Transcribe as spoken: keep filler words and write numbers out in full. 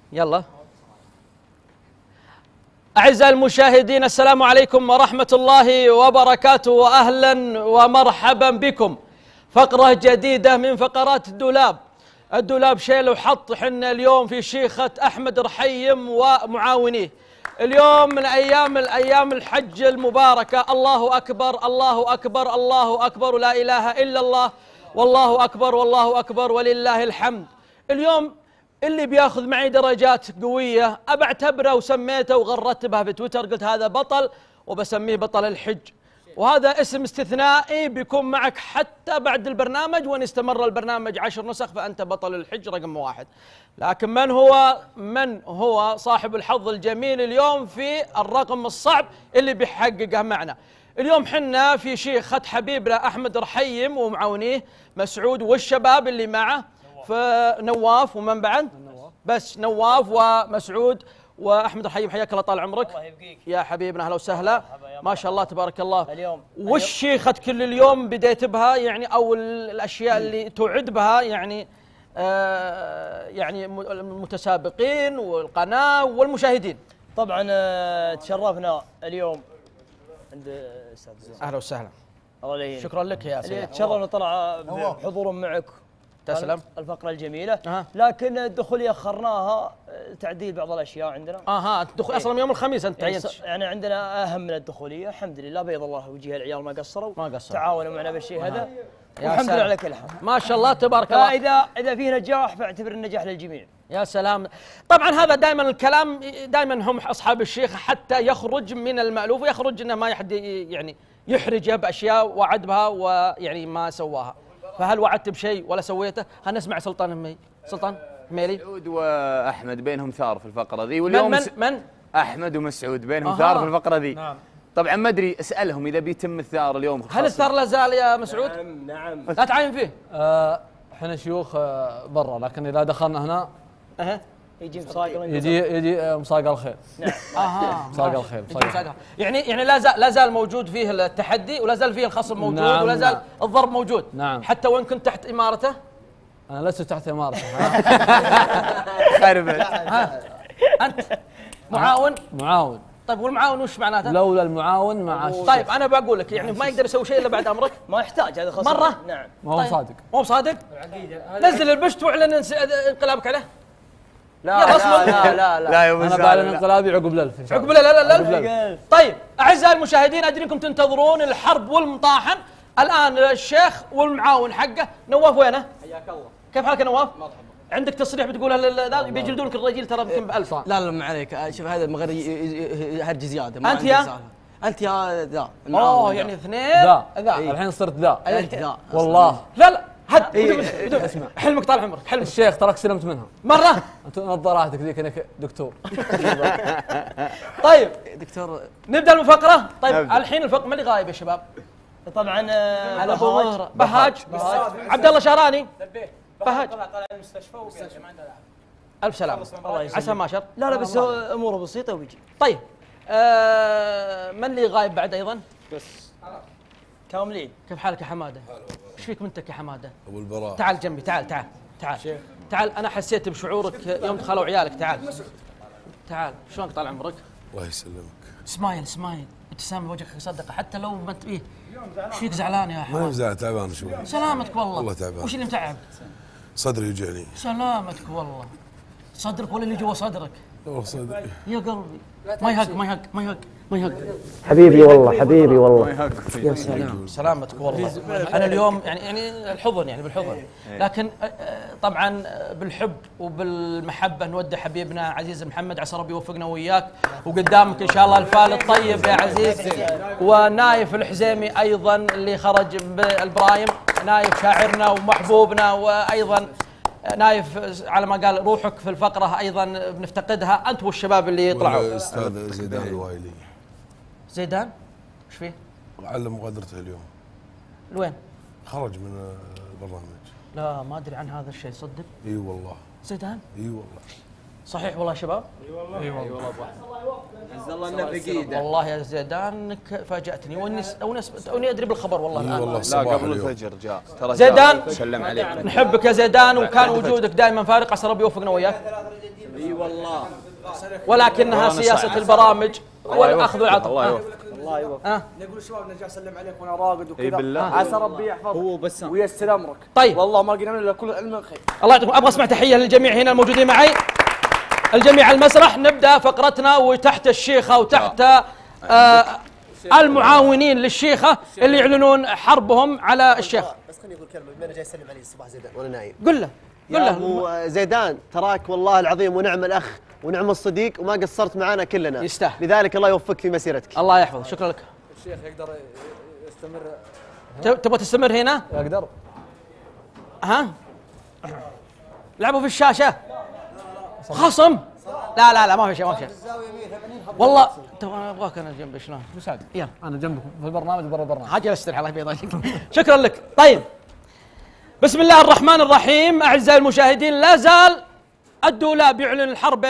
يلا. أعزائي المشاهدين، السلام عليكم ورحمة الله وبركاته، وأهلا ومرحبا بكم. فقرة جديدة من فقرات الدولاب. الدولاب شيل وحط. حنا اليوم في شيخة أحمد رحيم ومعاونيه. اليوم من أيام الأيام الحج المباركة. الله أكبر الله أكبر الله أكبر، لا إله إلا الله، والله أكبر والله أكبر ولله الحمد. اليوم اللي بياخذ معي درجات قوية أبعتبره وسميته وغرتبها في تويتر، قلت هذا بطل وبسميه بطل الحج، وهذا اسم استثنائي بيكون معك حتى بعد البرنامج، وإن استمر البرنامج عشر نسخ فأنت بطل الحج رقم واحد. لكن من هو من هو صاحب الحظ الجميل اليوم في الرقم الصعب اللي بيحققه معنا اليوم؟ حنا في شيخة حبيبنا أحمد رحيم ومعاونيه مسعود والشباب اللي معه، فنواف ومن بعد بس نواف ومسعود واحمد رحيم. حياك الله، طال عمرك. الله يبقيك يا حبيبنا، اهلا وسهلا. ما شاء الله تبارك الله. اليوم وش شيخة كل اليوم بديت بها يعني، او الاشياء اللي توعد بها يعني آه يعني المتسابقين والقناه والمشاهدين؟ طبعا آه، تشرفنا اليوم عند استاذ. اهلا وسهلا. الله يهينك. شكرا لك يا سيدي. تشرفنا طلع بحضور معك. تسلم. الفقرة الجميلة. أه. لكن الدخولية أخرناها تعديل بعض الأشياء عندنا. اها الدخول اصلا يوم الخميس انت يعني, تعينت. يعني عندنا أهم من الدخولية، الحمد لله بيض الله وجه العيال، ما قصروا ما قصروا، تعاونوا معنا بالشيء هذا، يا والحمد لله سلام. على كل حال. ما شاء الله تبارك الله. فإذا إذا فيه نجاح فاعتبر النجاح للجميع. يا سلام. طبعا هذا دائما الكلام، دائما هم اصحاب الشيخ حتى يخرج من المألوف ويخرج انه ما يحد يعني يحرجه باشياء وعد بها ويعني ما سواها. فهل وعدت بشيء ولا سويته؟ خلينا نسمع سلطان المي. سلطان ميلي. مسعود واحمد بينهم ثار في الفقره ذي، واليوم من من, من؟ احمد ومسعود بينهم آه. ثار في الفقره ذي. نعم. طبعا ما ادري، اسالهم اذا بيتم الثار اليوم. هل الثار لا زال يا مسعود؟ نعم نعم. لا تعاين فيه. احنا شيوخ آه برا، لكن اذا دخلنا هنا اها يجي مساق يجي يجي آه مساق الخيل. نعم. اها مساق الخيل. مساق. يعني يعني لا زال لا زال موجود فيه التحدي، ولا زال فيه الخصم موجود، نعم ولا زال نعم. الضرب موجود. نعم. حتى وان كنت تحت امارته. انا لست تحت امارته. خربت. ها انت معاون. معاون. طيب والمعاون وش معناته؟ لولا المعاون مع طيب انا بقول لك يعني ما يقدر يسوي شيء الا بعد امرك. ما يحتاج هذا خاصة. مرة؟ نعم. ما هو طيب. صادق. مو صادق؟ نزل البشت واعلن انس- انقلابك عليه. لا يلا لا اصبر. لا لا لا يا انا مسعود، بعلن لا. انقلابي عقب الالف ان شاء عقب الله. لا لا لا, عقب لا. الألف. طيب اعزائي المشاهدين، ادري انكم تنتظرون الحرب والمطاحن. الان الشيخ والمعاون حقه. نواف وينه؟ حياك الله. كيف حالك يا نواف؟ مرحبا. عندك تصريح بتقولها لل- بيجلدونك الرجل ترى يمكن بألف. لا لا ما عليك، شوف هذا من غير ي- ي- ي- هرج زياده. ما أنت عندي يا؟ سالفة. انت يا ذا اوه المعاون يعني ذا. اثنين ذا ذا. الحين صرت ذا. انت ذا والله لا لا هد إيه. بدون- بدون- اسمع. حلمك طال عمرك حلمك الشيخ تراك سلمت منها. مره. انت نظاراتك ذيك انك دكتور. طيب دكتور. نبدا المفقره. طيب نبدأ. الحين الفقره من اللي غايب يا شباب؟ طبعا آه، على ابو بهاج. ظهر بهاج عبد الله شهراني. بهاج طلع المستشفى وقاعد ما عنده الف سلامه. الله يسلمك. عسى ما شر. لا لا بس هو اموره بسيطه وبيجي. طيب آه من اللي غايب بعد ايضا؟ كاملين. كيف حالك يا حماده؟ ايش فيك منتك يا حماده؟ ابو البراء. تعال جنبي، تعال تعال تعال تعال. انا حسيت بشعورك يوم دخلوا عيالك. تعال تعال. شلونك طال عمرك؟ الله يسلمك. سمايل سمايل، ابتسامه وجهك صدقه حتى لو ما انت ايه. ايش فيك زعلان يا ما حماده؟ يفزع، تعبان شوي. سلامتك والله. والله تعبان. وش اللي متعب؟ صدري يوجعني. سلامتك والله. صدرك ولا اللي جوا صدرك؟ والله صدري. يا قلبي ما يهق ما يهق ما يهق ما يهق. حبيبي والله حبيبي والله. يا سلام. سلامتك والله. انا اليوم يعني يعني الحضن يعني بالحضن، لكن آه، آه، طبعا آه، بالحب وبالمحبه نودع حبيبنا عزيز محمد، عسى ربي يوفقنا وياك. وقدامك ان شاء الله الفال الطيب يا عزيز، ونايف الحزيمي ايضا اللي خرج بالبرايم، نايف شاعرنا ومحبوبنا، وايضا نايف على ما قال روحك في الفقره ايضا بنفتقدها انت والشباب اللي طلعوا. الاستاذ زيدان الوايلي. زيدان ايش فيه؟ علم مغادرته اليوم. لوين؟ خرج من البرنامج. لا ما ادري عن هذا الشيء صدق. اي والله. زيدان اي والله. صحيح والله يا شباب؟ اي والله. عز الله انه بقيده. والله يا زيدان انك فاجأتني واني وني وني ادري بالخبر والله اي الان. والله لا الصباح قبل اليوم. الفجر جاء ترى زيدان جاء. سلم عليك. نحبك يا زيدان، وكان وجودك دائما فارق، عسى ربي يوفقنا وياك. اي والله. ولكنها سياسة البرامج والاخذ والعطاء. الله يوفقك. الله يوفقك. ها؟ نقول الشباب نرجع اسلم عليك وانا راقد اي وكذا. بالله. عسى ربي يحفظك هو بس وييسر امرك. طيب. والله ما لقينا الا كل علم خير. الله يعطيكم. ابغى اسمع تحيه للجميع هنا الموجودين معي، الجميع على المسرح. نبدا فقرتنا وتحت الشيخه وتحت آه المعاونين للشيخه اللي يعلنون حربهم على الشيخ. بس خليني اقول كلمه بما اني جاي اسلم علي الصباح زيدان وانا نايم. قل له قل يا له. ابو زيدان تراك والله العظيم ونعم الاخ ونعم الصديق وما قصرت معنا كلنا. يستاهل. لذلك الله يوفقك في مسيرتك. الله يحفظه. شكرا لك. الشيخ يقدر يستمر. ت- تبغى تستمر هنا؟ يقدر. ها؟ لعبوا في الشاشه خصم. لا لا لا ما في شيء ما في شيء والله. تو انا ابغاك انا جنبي شلون؟ مساعد. يلا انا جنبكم في البرنامج وبرا البرنامج. حاجه استريح الله يبيض وجهك. شكرا لك. طيب بسم الله الرحمن الرحيم. اعزائي المشاهدين، لا زال الدولاب يعلن الحرب